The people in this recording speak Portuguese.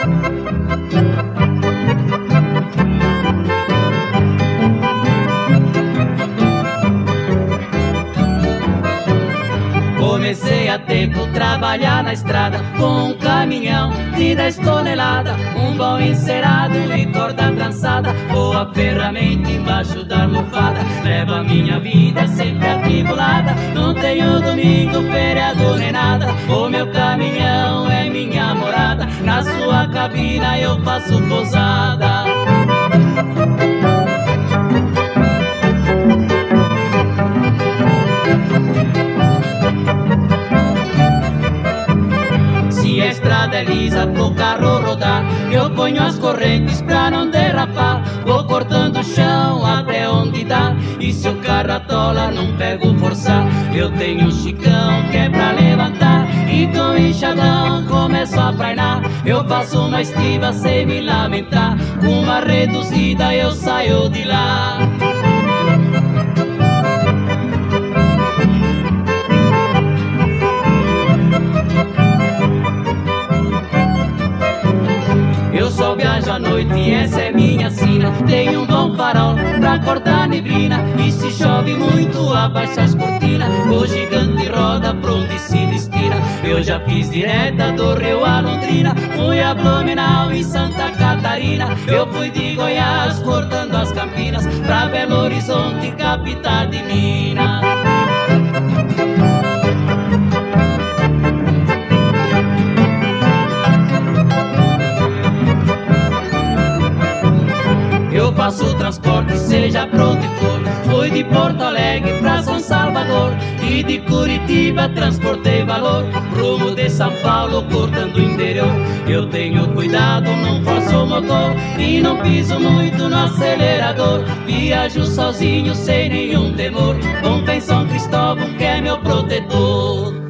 Comecei a tempo trabalhar na estrada com um caminhão de 10 toneladas, um bom encerado e corda trançada, boa ferramenta embaixo da almofada. Leva a minha vida sempre atribulada, não tenho domingo, feriado nem nada. O meu caminhão é minha morada, na sua cabina eu faço pousada. Se a estrada é lisa pro carro rodar, eu ponho as correntes pra não derrapar. Vou cortando o chão até onde dá, e se o carro atola não pego forçar. Eu tenho um chicão que é pra levantar, e com enxadão começo a prainar. Eu faço uma estiva sem me lamentar, com uma reduzida eu saio de lá. Eu só viajo à noite e essa é minha sina. Tenho um bom farol pra cortar neblina, e se chove muito abaixa as cortinas. O gigante roda pra onde se destina. Eu já fiz direta do Rio a Londrina, fui a Blumenau e Santa Catarina. Eu fui de Goiás cortando as Campinas pra Belo Horizonte, capital de Minas. Eu faço o transporte, seja pra onde for. Fui de Porto Alegre pra São Salvador, e de Curitiba transportei valor, rumo de São Paulo cortando o interior. Eu tenho cuidado, não forço o motor, e não piso muito no acelerador. Viajo sozinho sem nenhum temor, com São Cristóvão que é meu protetor.